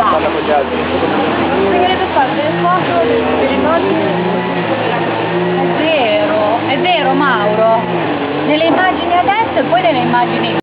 parla con gli altri. Bisognerebbe fare delle foto, delle immagini. È vero Mauro. Nelle immagini adesso e poi nelle immagini